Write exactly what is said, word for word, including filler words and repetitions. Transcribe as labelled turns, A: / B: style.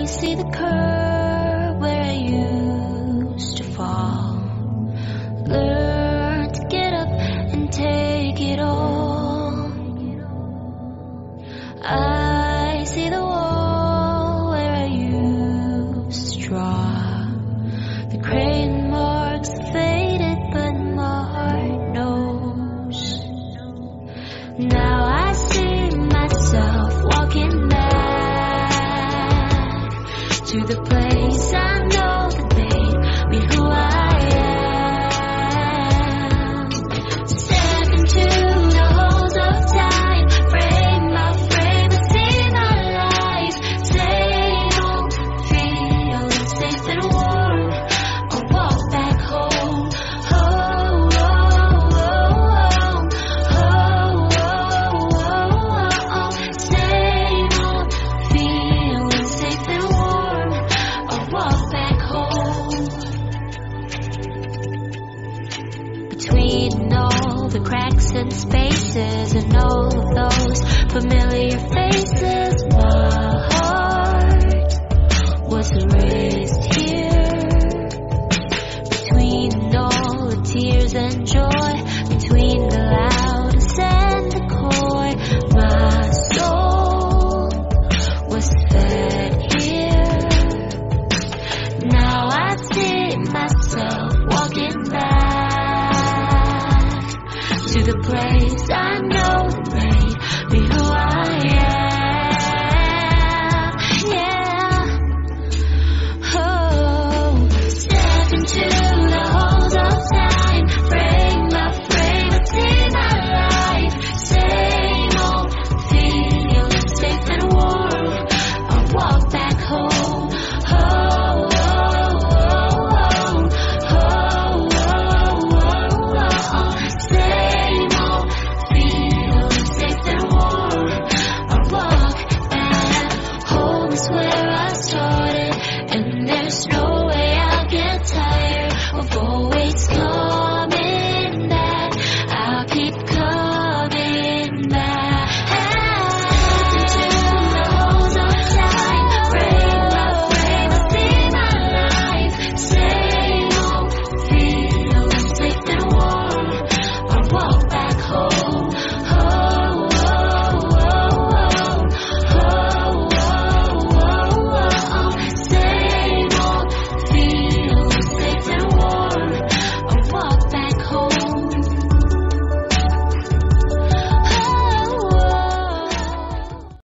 A: see the curve where I used to fall. Learn to get up and take it all. I see the wall where I used to draw. The crayon marks have faded, but my heart knows. Now I see myself walking back to the place I know that made me who I am. Step into the halls of time, frame by frame, and see my life. Stay home, feel safe and warm. I'll walk back home. Oh, oh, oh, oh, oh, oh, oh. Stay home, feel safe and warm. I'll walk back home. Between all the cracks and spaces and all of those familiar faces, my heart was raised here. Between all the tears and joy, between the loudest and the coy, my soul was fed here. Now I see myself walking back to the place I know that made me who